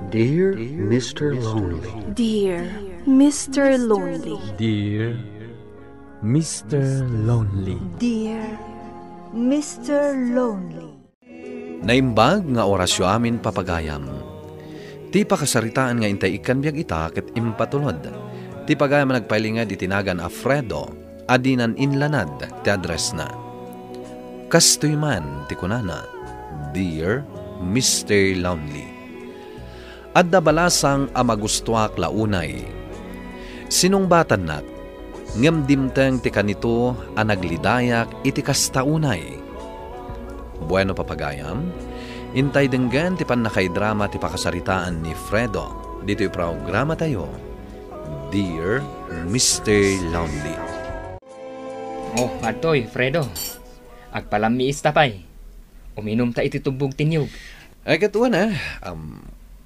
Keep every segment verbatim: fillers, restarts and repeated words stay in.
Dear Mister Lonely. Dear Mister Lonely. Dear Mister Lonely. Dear Mister Lonely. Naimbag nga orasyo amin papagayam. Ti pakasaritaan nga intay ikan biyag ita ket impatulod. Ti pagayam nagpailingad itinagan Alfredo, adinan inlanad ti address na. Kastoy man ti kunana, Dear Mister Lonely. Adda balasang amagustuak launay. Sinungbatan nat, ngem dimteng ti kanito a naglidayak iti kastaunay. Bueno papagayam, intay denggan ti panakaidrama ti pakasaritaan ni Fredo. Dito yung programa tayo, Dear Mister Lonely. Oh, atoy, Fredo. Agpalami istapay. Uminom ta iti tubog tinyog. Ay katuan eh. Um,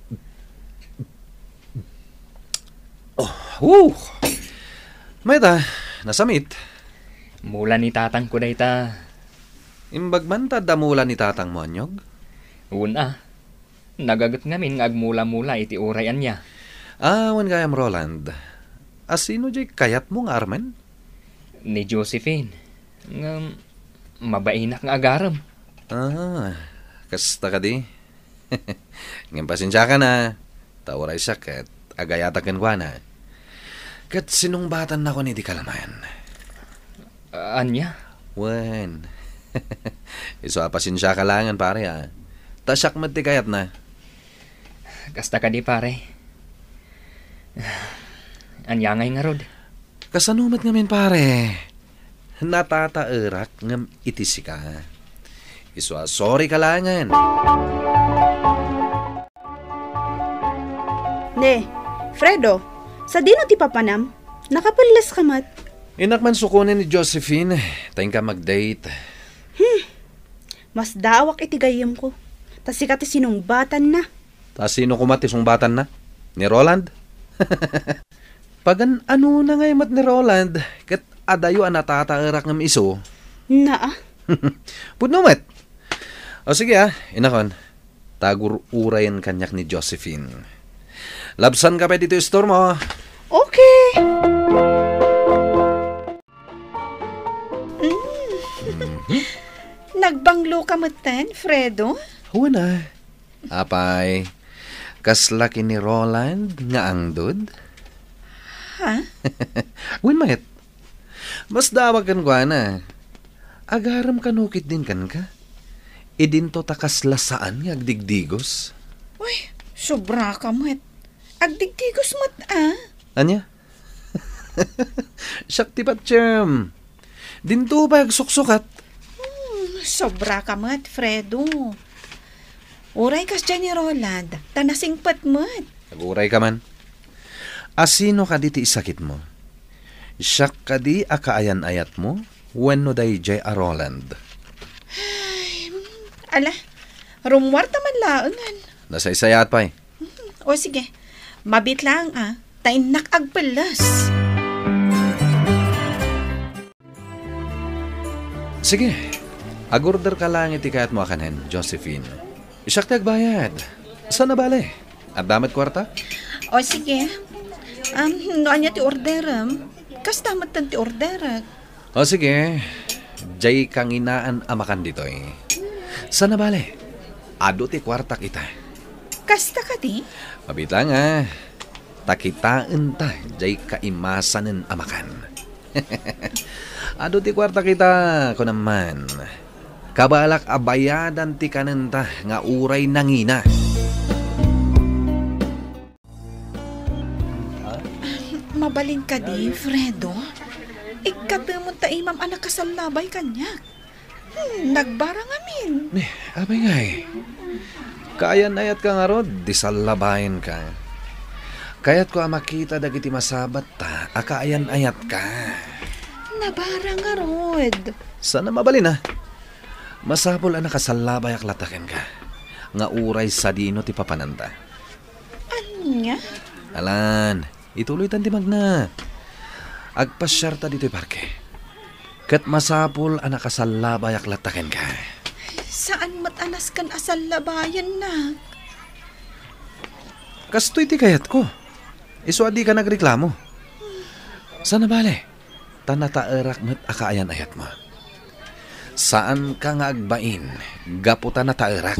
oh, woo! May ta, nasamit. Mula ni tatang ko day ta. Imbagman ta damula ni tatang mo anyog? Una, nagagat ngamin nga agmula-mula iti urayan niya. Ah, wan kayam Roland. Asino jay kayat mo nga Armen? Ni Josephine. Nga, mabainak nga agaram. Ah, kasta ka di. Ngayon pasensya ka na. Tauray siya kat agayatakan kwa na. Kat sinungbatan na ko ni di kalamayan. Uh, anya? Wen. Iso pasensya ka langan pare ah. Tasyak mati kayat na. Kasta ka di pare. Anya ngay nga rod. Kasanumat ngamin pare. Natataerak ngam itisi ka. Iso sorry ka langan. Ne, Fredo, sa dino ti papanam, nakapalas ka mat. Inak man sukunin ni Josephine, tayong ka mag-date. Hmm, mas dawak iti gayam ko. Tas sikati sinungbatan na. Tas sino kumati sungbatan na? Ni Roland? Pagan ano na ngayon mat ni Roland, kat adayo ang natataerak ng iso. Na ah? Pudno mat. O sige ah, inakon, tagur urayan kanyak ni Josephine. Labsan ka pa dito yung store mo. Okay. Mm. Mm-hmm. Nagbanglo ka matan, Fredo? Huwag na. Apay, kaslaki ni Roland nga angdod? Ha? Huwag mayat. Mas dawag kan kwa na. Agaram kanukit din kan ka. Idinto takaslasaan nga agdigdigos. Uy, sobra ka mat. Agdigdigos mat ah. Anya? Sakti pat siyam. Dinto ba agsuksukat? Hmm, sobra ka mat, Fredo. Uray kas dyan ni Roland. Tanasing pat mat. Naguray ka man. Asino ka di ti isakit mo? Siyak ka di akaayan-ayat mo? Wenno day jay a Roland. Ay, ala, rumwarta man laangan. Nasaysayat pa eh. O sige, mabit lang ah. Tain nakagpalas. Sige, agorder ka lang iti kayat mo akanin, Josephine. Isak ti agbayad. Saan na bale? At damat kwarta? O sige, um, noan niya ti orderam. Kas damat tan ti orderak. O sige, jay kang inaan amakan dito eh. Saan na bale? Ado ti kwarta kita. Kasta ka di? Mabita nga. Takitaan ta, jay kaimasanin amakan. Ado ti kwarta kita ko naman. Kabalak abayadan ti kanenta nga uray nangina. Mabalin ka di, Fredo. Ikatamon ta imam anak kasalabay kanya. Hmm, nagbarang amin. Eh, abay nga eh. Kaayan-ayat ka nga rod, di salabayan ka. Kaya't ko makita dagiti masabat ta, akaayan-ayat ka. Nabarang nga rod. Sana mabalin ah. Masapol ang nakasalabay aklataken ka. Nga uray sa dino ti papananta. Anya? Alan, ituloy tan ti magna. Agpasyarta dito parke. Kat masapol ang nakasalabay aklataken ka. Saan matanas kan asal labayan na? Kastoy ti kayat ko. Iso adi ka nagreklamo. Sana bale? Tanataarak met akaayan ayat mo. Saan ka nga agbain? Gaputa na taarak.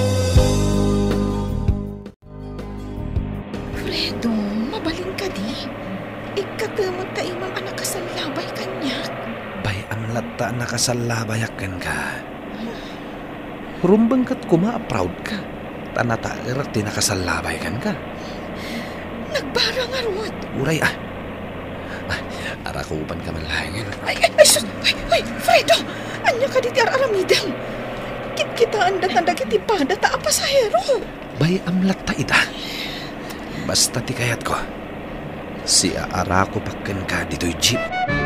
Fredo, mabalin ka di. Ikatumot ta imam anak kasalabay kanyak. Bay ang lata nakasalabayakan ka. Rumbang kat kuma-proud ka. Tanataarak ti nakasalabaykan ka. Nagbara nga rod. Uray ah. Ah, arakupan ka man lahingin. Ay, ay, ay, sus, ay, ay, Fredo! Anya ka diti ar-aramidam. Kit-kitaan datanda kiti pada ta apasahero. Bay amlat ta ita. Basta ti kayat ko. Si aarako pakken ka dito'y jeep.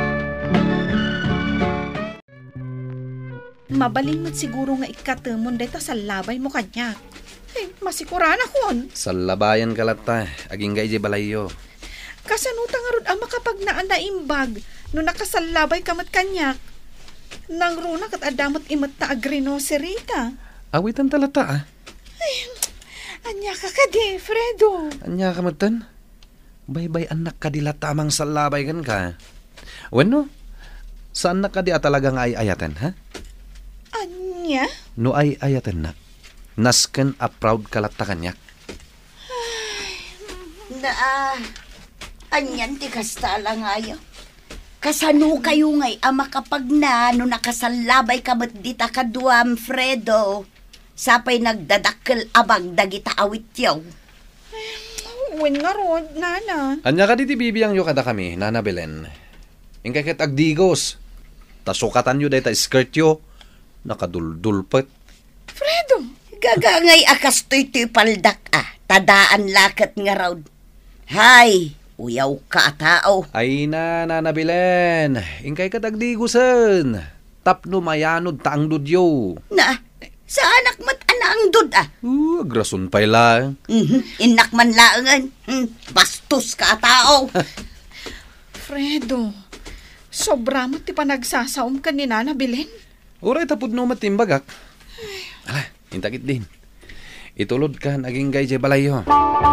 Mabalin mo't siguro nga ikatumon dito sa labay mo kanya. Ay, masikuran akon. Sa labayan ka lata. Aging gay di balayo. Kasanuta nga rod ang makapag naan na imbag no nakasalabay kamat kanyak. Nang runa kat adamot imat ta agrinosery ka. Awitan talata ah. Ay, anya ka ka di, Fredo. Anya ka matan? Bay-bay anak ka dila tamang salabay kan ka. Bueno, saan na ka di talagang ay ayatan ha? Anya? No ay ayatan na. Nasken a proud kalata kanyak. Na, ah, anyan ti kasta lang ayo. Kasano kayo ngay ama kapag na no nakasalabay ka ba't dita kaduam, Fredo? Sapay nagdadakkel abag dagita awit yaw. Wen nga rod, nana. Anya ka di ti bibiyang yo kada kami, Nana Belen. Ingkay ket agdigos. Tasukatan yo dayta skirt yo. Nakaduldulpet. Fredo! Gagangay akas to'y to'y paldak ah. Tadaan lakat nga raw. Hay, uyaw ka tao. Ay na, Nana Belen. Ingkay ket agdigosen. Tapno mayanod taang dudyo. Na, sa anak mat anaang dud ah. Uh, agrason pay lang. Mhm, inak man laangan. Hmm, bastos ka tao. Fredo, sobra mo ti panagsasaom ka ni Nana Belen. Uray tapod no matimbagak. Ala, intakit din. Itulod ka naging gay jay balayo.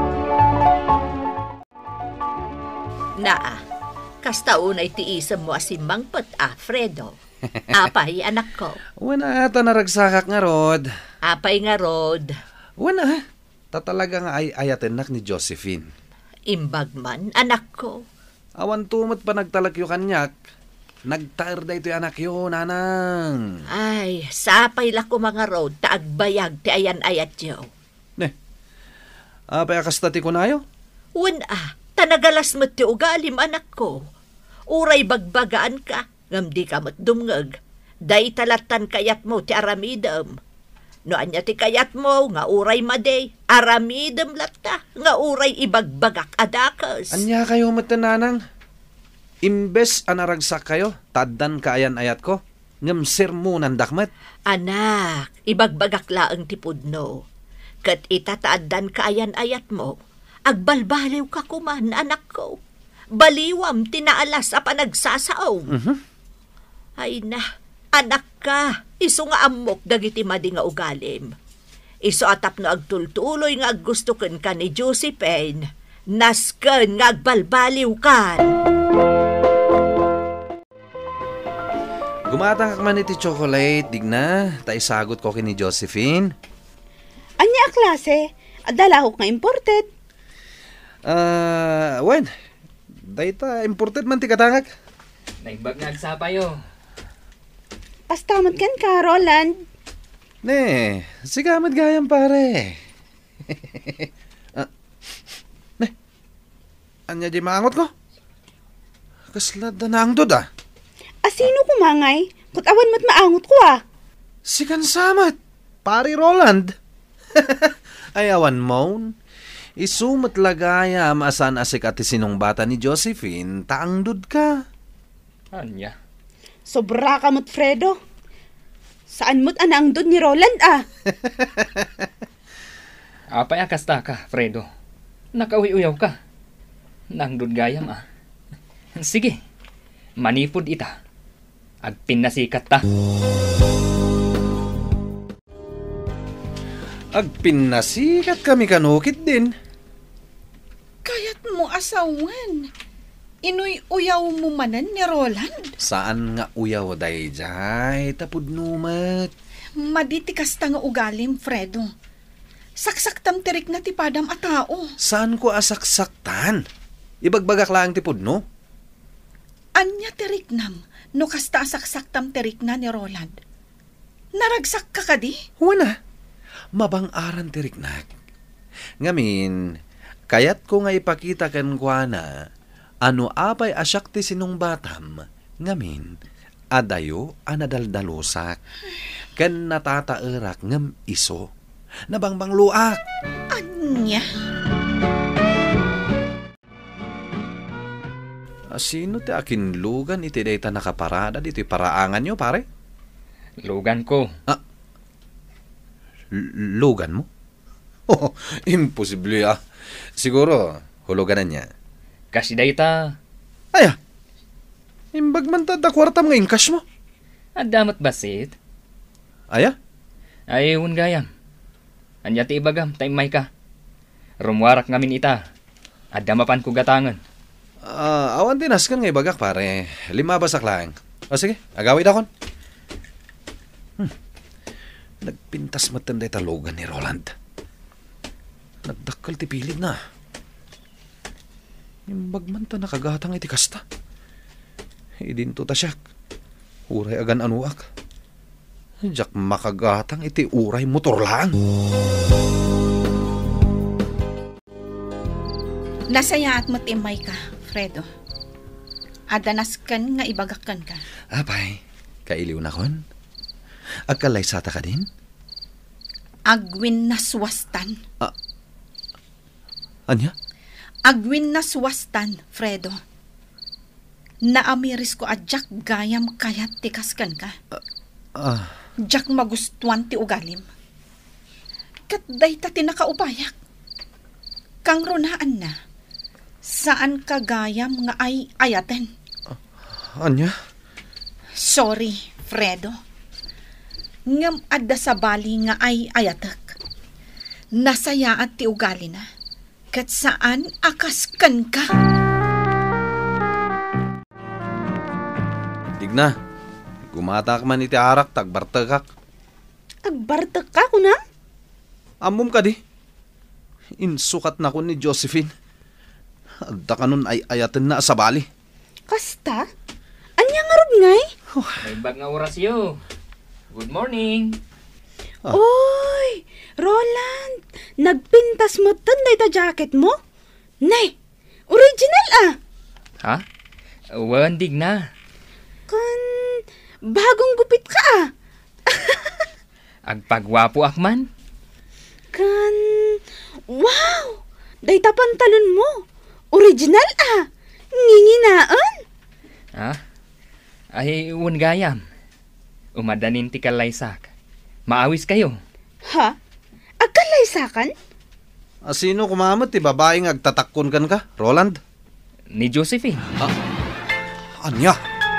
Naa, kasta unay tiisam mo asimbang pat ah, Fredo. Apay, anak ko. Wana ata naragsakak nga rod. Apay nga rod. Wana, tatalaga nga ay ayaten nak ni Josephine. Imbag man, anak ko. Awan tumot pa nagtalakyo kanyak. Nagtaer da ito anak yo, nanang. Ay, sapay la ko mga rod, taagbayag ti ayan ayat yo. Ne, apay akastati ko na yo? Wan ah, tanagalas mo ti ugalim, anak ko. Uray bagbagaan ka, ngamdi ka mat dumngag. Day talatan kayat mo ti aramidam. No anya ti kayat mo, nga uray maday, aramidam lata, nga uray ibagbagak adakas. Anya kayo matananang? Imbes anaragsak kayo, taddan kaayan ayat ko, ngam sermonan dakmat. Anak, ibagbagak laang tipudno. Kat itataaddan kaayan ayat mo, agbalbaliw ka kuman, anak ko. Baliwam tinaalas a panagsasaw. Mhm. Ay na, anak ka, iso nga amok dagiti madi nga ugalim. Iso atap no agtultuloy nga aggustuken ka ni Josephine, nasken nga agbalbaliw kan. Gumatang man iti chocolate, digna, ta isagot ko kini Josephine. Anya a klase? Adala ko nga imported. Ah, uh, wen. Dayta imported man ti katangak. Naimbag nga agsapayo. Pastamad kan ka, Roland. Ne, sigamad gayam pare. ah, ne, anya di maangot ko? Kaslad na naangdod ah. Asino kumangay? Kut awan mo't maangot ko ah. Sikan samat, pari Roland. Ay awan mo, isumat lagaya maasan asik ati sinong bata ni Josephine, taangdod ka. Anya? Sobra ka mo't, Fredo. Saan mo't anaangdod ni Roland ah? Apay akasta ka, Fredo. Nakauyaw ka. Nangdod gayam ah. Sige, manipod ita. At pinasikat ta. Ag pinasikat kami kanukit din. asawan. Inuy-uyaw mo manan ni Roland. Saan nga uyaw, dayjay? Tapod numat. Maditikas ta nga ugalim, Fredo. Saksaktam tirik na tipadam a tao. Saan ko asaksaktan? Ibagbagak lang tipod, no? Anya tirik nam, no kasta asaksaktam tirik na ni Roland. Naragsak ka ka di? Wala. Mabang-aran tirik na. Ngamin, kayat ko nga ipakita kan kwa na, ano apay asyak ti sinong batam, ngamin, adayo anadaldalusak, kan natatairak ngam iso, nabangbang luak. Anya? Sino ti akin lugan iti dayta nakaparada dito paraangan nyo, pare? Lugan ko. Ah, L- lugan mo? Oh, imposible ah. Siguro, huluganan niya. Kasi dayta. Aya, imbag man tada kwartam nga cash mo. At damat basit. Aya? Ay, un gayam. Anya ti ibagam, taimay ka. Rumwarak ngamin ita. At damapan ko gatangan. Ah, awan tinas kan nga ibagak pare. Lima basak lang. O sige, agawid akon. Hmm. Nagpintas matanda talogan ni Roland. Nagdakkel ti pilig na. Imbag man ta nakagatang iti kasta. Idinto ta siyak. Uray agan anuak. Jak makagatang iti uray motor lang. Nasayaat mo timay ka, Fredo. Adanaskan nga ibagakan ka. Apay, kailiw na kon. Agkalay sata ka din? Agwin na swastan. Ah, anya? Agwin na swastan, Fredo. Naamiris ko adjak gayam kayat tikaskan ka. Ah, Jak magustuhan ti ugalim. Kat day ta tinakaupayak. Kang runaan na. Saan ka gayam nga ay ayaten? anya? Sorry, Fredo. Ngam adda sa bali nga ay ayatek. Nasaya at ti ugali na. Kat saan akaskan ka? Digna, gumatak man iti arak, tagbartagak. Agbartak ka ko na? Amom ka di. Insukat na ko ni Josephine. Adda ka nun ay ayaten na sa bali. Kasta? Anya nga rod ngay? May bag nga orasyo. Good morning. Ah. Oy, Roland, nagpintas mo tanday ta jacket mo? Nay, original ah. Ha? Wandig na. Kan, bagong gupit ka ah. Agpagwapo akman. Kan, wow, dayta pantalon mo. Original ah. Nginginaan. Ha? Ay, un gayam. Umadanin ti kalaysak. Maawis kayo. Ha? Agkalaysakan? Ah, sino kumamot ti babaeng agtatakkon kan ka, Roland? Ni Josephine. Anya?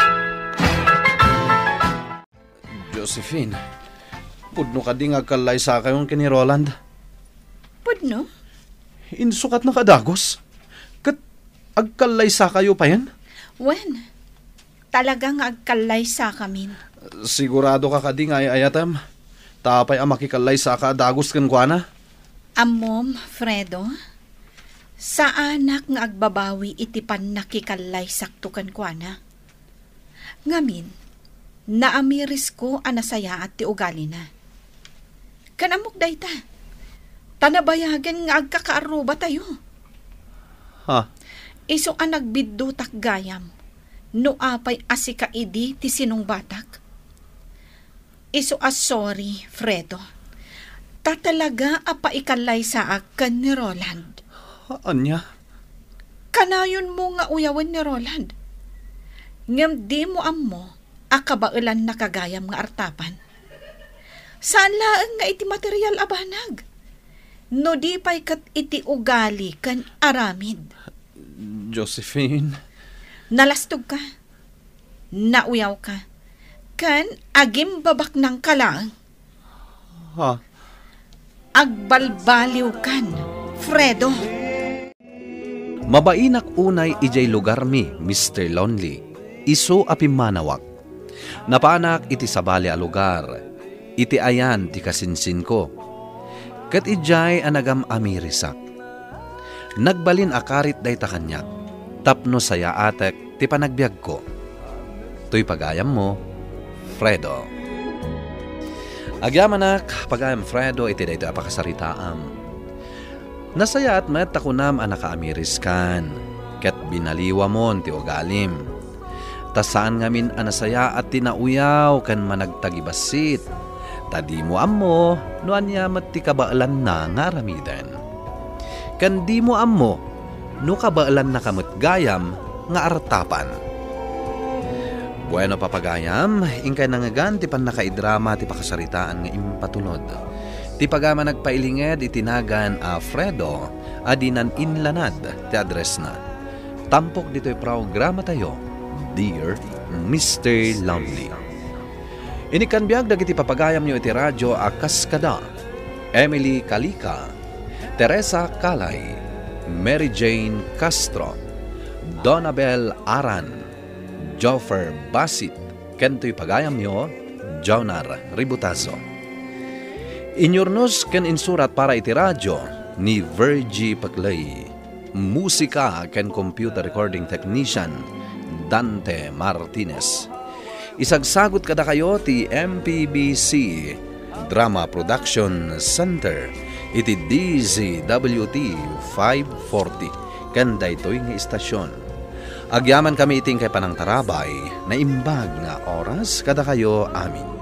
Josephine, pudno ka di agkalay sa kayon kini Roland. Pudno? Insukat na kadagos. Kat agkalay sa kayo pa yan? Wen, talagang agkalay sa kamin. Sigurado ka kading ay ayatam. Tapay ang makikalay sa kadagos kan kwa na. Amom, Fredo, sa anak nga agbabawi itipan nakikalay saktukan kwa na. Ngamin, naamiris ko anasaya at ti ugali na. Kanamok day ta. Tanabayagan nga agkakaaruba tayo. Ha? Iso ang nagbiddutak gayam. No apay asika idi ti sinong batak. Iso as sorry, Fredo. Tatalaga apa ikalay sa akan ni Roland. Anya? Kanayon mo nga uyawan ni Roland. Ngam di mo ammo akabailan na kagayam nga artapan. Saan laang nga iti material abanag? No di pa'y kat iti ugali kan aramid. Josephine. Nalastog ka. Nauyaw ka. Kan agim babak ng kalang. Ha? Agbalbaliw kan, Fredo. Mabainak unay ijay lugar mi, Mister Lonely. Isu api manawak. Napanak iti sabali a lugar. Iti ayan ti kasinsin ko. Kat ijay anagam amirisak. Nagbalin akarit day ta kanyak. Tapno saya atek ti panagbiag ko. Tuy pagayam mo, Fredo. Agyamanak, pagayam Fredo, iti dayto apakasaritaam. Nasaya at met takunam ang nakaamiriskan, ket binaliwa mon ti ugalim. Tasaan ngamin anasaya at tinauyaw kan managtagibasit. Tadi mo ammo, noan yamat ti kabaalan na nga ramiden. Kan di mo ammo, no kabaalan na kamut gayam nga artapan. Bueno papagayam, ingkay nangagan ti pan nakaidrama ti pakasaritaan nga impatulod. Ti pagama nagpailinged itinagan a Fredo adinan inlanad ti address na. Tampok dito'y programa tayo, Dear Mister Lonely. Inikanbiag dagiti papagayam nyo iti radyo a Kaskada, Emily Kalika, Teresa Kalay, Mary Jane Castro, Donabel Aran, Joffer Basit, kento'y pagayam nyo, Jonar Ributazo. Inyornos ken insurat para iti radyo ni Virgie Paclay. Musika ken computer recording technician Dante Martinez. Isagsagot kada kayo ti M P B C Drama Production Center iti D Z W T five forty ken daytoy nga istasyon. Agyaman kami iting kay panang tarabay na imbag nga oras kada kayo amin.